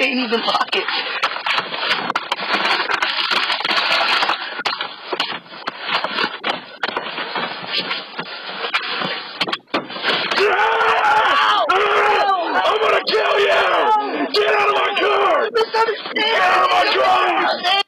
can't even lock it. I'm gonna kill you! Get out of my car! Get out of my car!